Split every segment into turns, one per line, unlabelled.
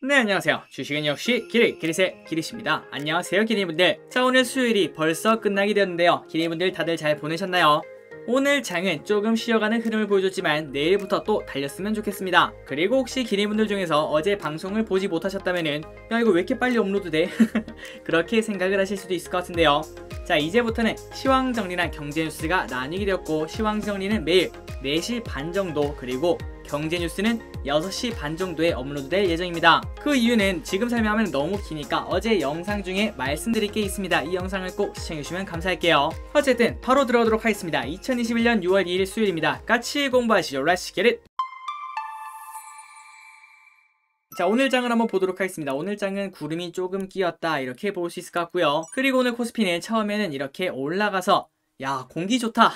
네, 안녕하세요. 주식은 역시 기리세 기리씨입니다. 안녕하세요, 기리분들. 자, 오늘 수요일이 벌써 끝나게 되었는데요. 기리분들 다들 잘 보내셨나요? 오늘 장은 조금 쉬어가는 흐름을 보여줬지만 내일부터 또 달렸으면 좋겠습니다. 그리고 혹시 기리분들 중에서 어제 방송을 보지 못하셨다면은 야, 이거 왜 이렇게 빨리 업로드돼? 그렇게 생각을 하실 수도 있을 것 같은데요. 자, 이제부터는 시황정리랑 경제뉴스가 나뉘게 되었고, 시황정리는 매일 4시 반 정도, 그리고 경제뉴스는 6시 반 정도에 업로드될 예정입니다. 그 이유는 지금 설명하면 너무 기니까 어제 영상 중에 말씀드릴 게 있습니다. 이 영상을 꼭 시청해주시면 감사할게요. 어쨌든 바로 들어가도록 하겠습니다. 2021년 6월 2일 수요일입니다. 같이 공부하시죠. Let's get it! 자, 오늘 장을 한번 보도록 하겠습니다. 오늘 장은 구름이 조금 끼었다, 이렇게 볼 수 있을 것 같고요. 그리고 오늘 코스피는 처음에는 이렇게 올라가서 야, 공기 좋다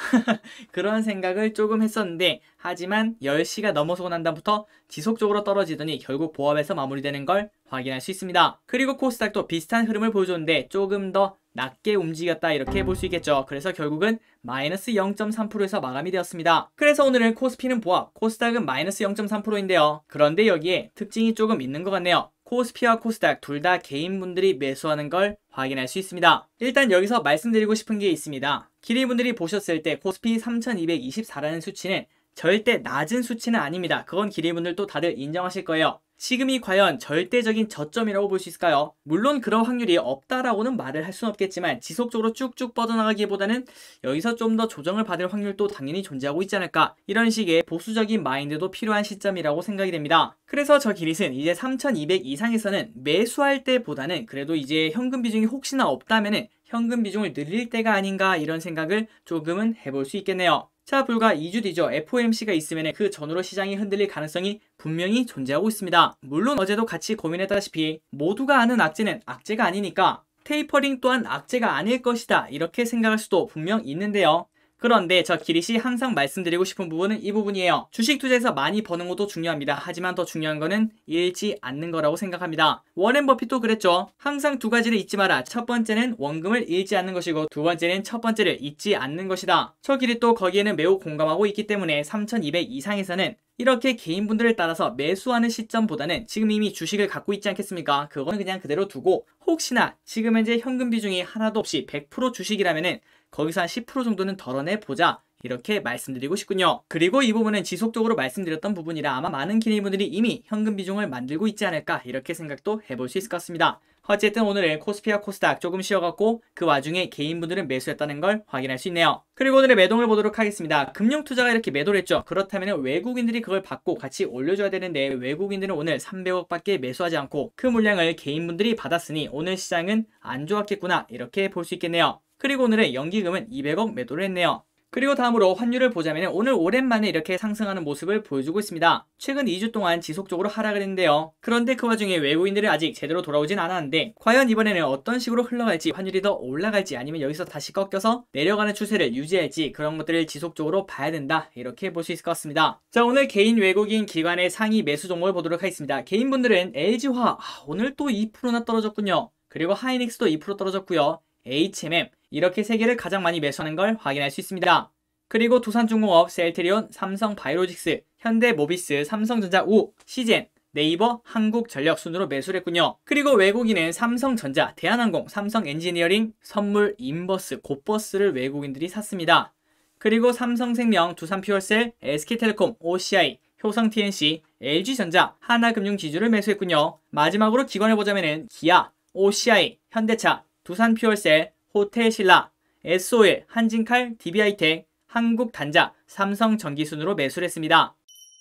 그런 생각을 조금 했었는데, 하지만 10시가 넘어서고 난 다음부터 지속적으로 떨어지더니 결국 보합에서 마무리되는 걸 확인할 수 있습니다. 그리고 코스닥도 비슷한 흐름을 보여줬는데 조금 더 낮게 움직였다, 이렇게 볼 수 있겠죠. 그래서 결국은 마이너스 0.3%에서 마감이 되었습니다. 그래서 오늘은 코스피는 보합, 코스닥은 마이너스 0.3%인데요. 그런데 여기에 특징이 조금 있는 것 같네요. 코스피와 코스닥 둘 다 개인분들이 매수하는 걸 확인할 수 있습니다. 일단 여기서 말씀드리고 싶은 게 있습니다. 기리분들이 보셨을 때 코스피 3224라는 수치는 절대 낮은 수치는 아닙니다. 그건 기리분들도 다들 인정하실 거예요. 지금이 과연 절대적인 저점이라고 볼 수 있을까요? 물론 그런 확률이 없다라고는 말을 할 수는 없겠지만, 지속적으로 쭉쭉 뻗어나가기보다는 여기서 좀 더 조정을 받을 확률도 당연히 존재하고 있지 않을까, 이런 식의 보수적인 마인드도 필요한 시점이라고 생각이 됩니다. 그래서 저 기릿은 이제 3200 이상에서는 매수할 때보다는 그래도 이제 현금 비중이 혹시나 없다면은 현금 비중을 늘릴 때가 아닌가, 이런 생각을 조금은 해볼 수 있겠네요. 자, 불과 2주 뒤죠. FOMC가 있으면 그 전후로 시장이 흔들릴 가능성이 분명히 존재하고 있습니다. 물론 어제도 같이 고민했다시피 모두가 아는 악재는 악재가 아니니까 테이퍼링 또한 악재가 아닐 것이다, 이렇게 생각할 수도 분명 있는데요. 그런데 저 기릿이 항상 말씀드리고 싶은 부분은 이 부분이에요. 주식 투자에서 많이 버는 것도 중요합니다. 하지만 더 중요한 거는 잃지 않는 거라고 생각합니다. 워렌 버핏도 그랬죠. 항상 두 가지를 잊지 마라. 첫 번째는 원금을 잃지 않는 것이고, 두 번째는 첫 번째를 잊지 않는 것이다. 저 기릿도 거기에는 매우 공감하고 있기 때문에 3200 이상에서는 이렇게 개인분들을 따라서 매수하는 시점보다는 지금 이미 주식을 갖고 있지 않겠습니까? 그거는 그냥 그대로 두고, 혹시나 지금 현재 현금 비중이 하나도 없이 100% 주식이라면은 거기서 한 10% 정도는 덜어내보자, 이렇게 말씀드리고 싶군요. 그리고 이 부분은 지속적으로 말씀드렸던 부분이라 아마 많은 기리분들이 이미 현금 비중을 만들고 있지 않을까, 이렇게 생각도 해볼 수 있을 것 같습니다. 어쨌든 오늘은 코스피와 코스닥 조금 쉬어갖고 그 와중에 개인분들은 매수했다는 걸 확인할 수 있네요. 그리고 오늘의 매동을 보도록 하겠습니다. 금융투자가 이렇게 매도를 했죠. 그렇다면 외국인들이 그걸 받고 같이 올려줘야 되는데, 외국인들은 오늘 300억 밖에 매수하지 않고 그 물량을 개인분들이 받았으니 오늘 시장은 안 좋았겠구나, 이렇게 볼 수 있겠네요. 그리고 오늘의 연기금은 200억 매도를 했네요. 그리고 다음으로 환율을 보자면 오늘 오랜만에 이렇게 상승하는 모습을 보여주고 있습니다. 최근 2주 동안 지속적으로 하락을 했는데요. 그런데 그 와중에 외국인들이 아직 제대로 돌아오진 않았는데, 과연 이번에는 어떤 식으로 흘러갈지, 환율이 더 올라갈지 아니면 여기서 다시 꺾여서 내려가는 추세를 유지할지, 그런 것들을 지속적으로 봐야 된다, 이렇게 볼 수 있을 것 같습니다. 자, 오늘 개인 외국인 기관의 상위 매수 종목을 보도록 하겠습니다. 개인분들은 LG화학 오늘 또 2%나 떨어졌군요. 그리고 하이닉스도 2% 떨어졌고요. HMM 이렇게 세 개를 가장 많이 매수하는 걸 확인할 수 있습니다. 그리고 두산중공업, 셀트리온, 삼성바이오로직스, 현대모비스, 삼성전자, 우, 시젠, 네이버, 한국전력 순으로 매수를 했군요. 그리고 외국인은 삼성전자, 대한항공, 삼성엔지니어링, 선물, 인버스, 곧버스를 외국인들이 샀습니다. 그리고 삼성생명, 두산퓨얼셀, SK텔레콤, OCI, 효성TNC, LG전자, 하나금융지주를 매수했군요. 마지막으로 기관을 보자면은 기아, OCI, 현대차, 두산퓨얼셀, 호텔신라, SOL, 한진칼, DB하이텍, 한국단자, 삼성전기순으로 매수를 했습니다.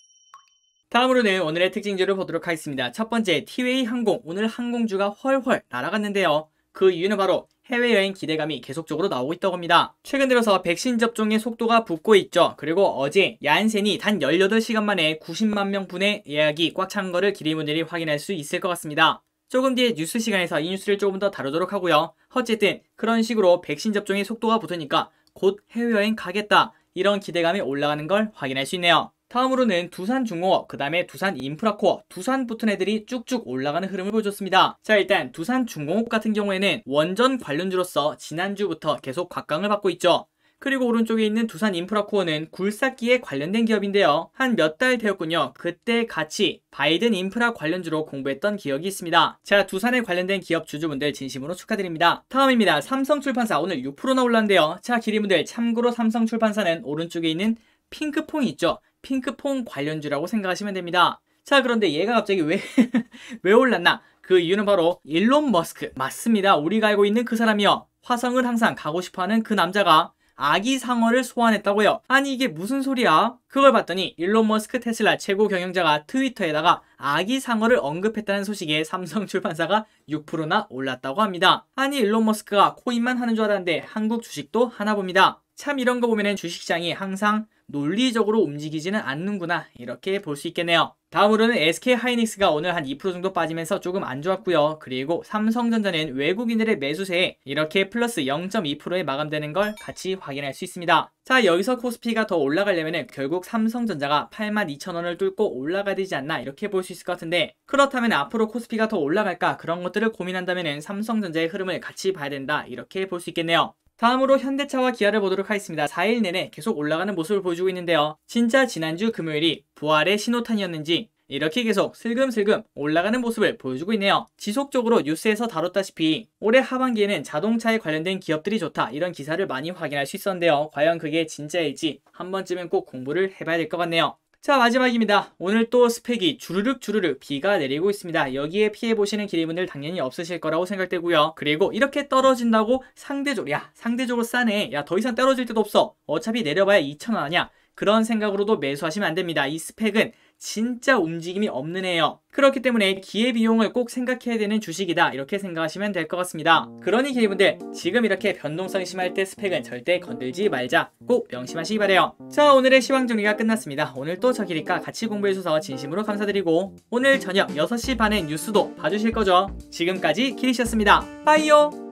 다음으로는 오늘의 특징주를 보도록 하겠습니다. 첫 번째, 티웨이 항공. 오늘 항공주가 헐헐 날아갔는데요. 그 이유는 바로 해외여행 기대감이 계속적으로 나오고 있다고 합니다. 최근 들어서 백신 접종의 속도가 붙고 있죠. 그리고 어제 얀센이 단 18시간 만에 90만 명분의 예약이 꽉 찬 거를 기리분들이 확인할 수 있을 것 같습니다. 조금 뒤에 뉴스 시간에서 이 뉴스를 조금 더 다루도록 하고요. 어쨌든 그런 식으로 백신 접종의 속도가 붙으니까 곧 해외여행 가겠다, 이런 기대감이 올라가는 걸 확인할 수 있네요. 다음으로는 두산중공업, 그 다음에 두산인프라코어, 두산 붙은 애들이 쭉쭉 올라가는 흐름을 보여줬습니다. 자, 일단 두산중공업 같은 경우에는 원전 관련주로서 지난주부터 계속 곽강을 받고 있죠. 그리고 오른쪽에 있는 두산인프라코어는 굴삭기에 관련된 기업인데요. 한 몇 달 되었군요. 그때 같이 바이든 인프라 관련주로 공부했던 기억이 있습니다. 자, 두산에 관련된 기업 주주분들 진심으로 축하드립니다. 다음입니다. 삼성출판사 오늘 6%나 올랐는데요. 자, 기리분들 참고로 삼성출판사는 오른쪽에 있는 핑크퐁이 있죠. 핑크퐁 관련주라고 생각하시면 됩니다. 자, 그런데 얘가 갑자기 왜 올랐나? 그 이유는 바로 일론 머스크. 맞습니다. 우리가 알고 있는 그 사람이요. 화성을 항상 가고 싶어하는 그 남자가 아기 상어를 소환했다고요. 아니 이게 무슨 소리야? 그걸 봤더니 일론 머스크 테슬라 최고 경영자가 트위터에다가 아기 상어를 언급했다는 소식에 삼성출판사가 6%나 올랐다고 합니다. 아니 일론 머스크가 코인만 하는 줄 알았는데 한국 주식도 하나 봅니다. 참 이런 거 보면은 주식시장이 항상 논리적으로 움직이지는 않는구나 이렇게 볼 수 있겠네요. 다음으로는 SK하이닉스가 오늘 한 2% 정도 빠지면서 조금 안 좋았고요. 그리고 삼성전자는 외국인들의 매수세에 이렇게 플러스 0.2%에 마감되는 걸 같이 확인할 수 있습니다. 자, 여기서 코스피가 더 올라가려면 결국 삼성전자가 82,000원을 뚫고 올라가야 되지 않나 이렇게 볼 수 있을 것 같은데, 그렇다면 앞으로 코스피가 더 올라갈까 그런 것들을 고민한다면 삼성전자의 흐름을 같이 봐야 된다 이렇게 볼 수 있겠네요. 다음으로 현대차와 기아를 보도록 하겠습니다. 4일 내내 계속 올라가는 모습을 보여주고 있는데요. 진짜 지난주 금요일이 부활의 신호탄이었는지 이렇게 계속 슬금슬금 올라가는 모습을 보여주고 있네요. 지속적으로 뉴스에서 다뤘다시피 올해 하반기에는 자동차에 관련된 기업들이 좋다 이런 기사를 많이 확인할 수 있었는데요. 과연 그게 진짜일지 한 번쯤은 꼭 공부를 해봐야 될 것 같네요. 자, 마지막입니다. 오늘 또 스펙이 주르륵 비가 내리고 있습니다. 여기에 피해보시는 기리분들 당연히 없으실 거라고 생각되고요. 그리고 이렇게 떨어진다고 상대적으로 싸네. 야, 더 이상 떨어질 데도 없어. 어차피 내려봐야 2,000원 아니야. 그런 생각으로도 매수하시면 안 됩니다. 이 스펙은 진짜 움직임이 없는 애예요. 그렇기 때문에 기회비용을 꼭 생각해야 되는 주식이다 이렇게 생각하시면 될 것 같습니다. 그러니 기회분들 지금 이렇게 변동성이 심할 때 스펙은 절대 건들지 말자 꼭 명심하시기 바래요. 자, 오늘의 시황 정리가 끝났습니다. 오늘 또 저 기리과 같이 공부해주셔서 진심으로 감사드리고 오늘 저녁 6시 반에 뉴스도 봐주실 거죠? 지금까지 기리씨였습니다. 빠이요.